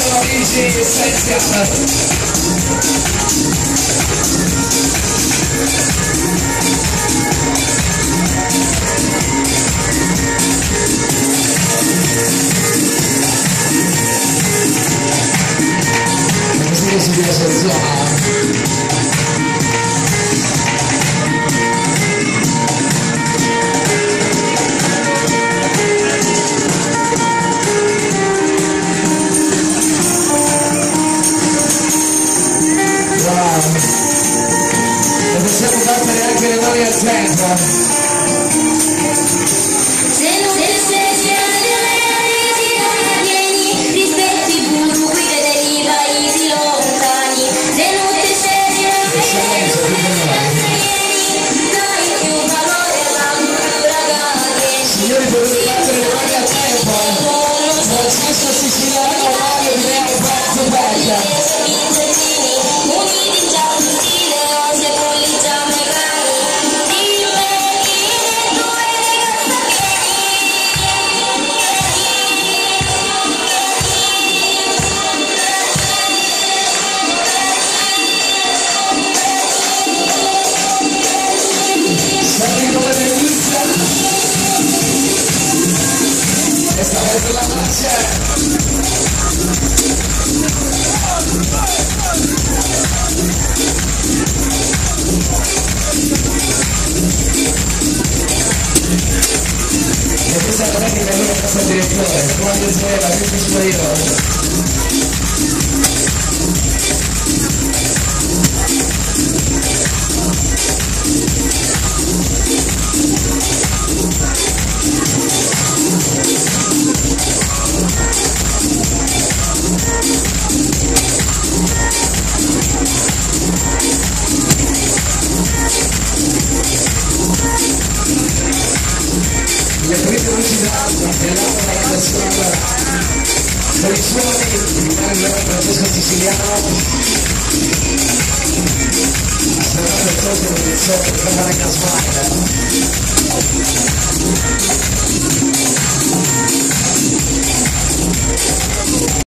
Buongiorno amici, così che si deve selezionare. E possiamo battere anche le mani al centro. Signori, potete battere le mani al tempo. Francesco Siciliano, Mario Di Leo, Pazzo Becca. Esta vez la marcha. E questa non è che mi viene casa direttore, quando c'è la che sono io. Le prime pubblicità dell'altra della strada per i suoni di Francesco Siciliano aspettando il solito per il solito per fare casmare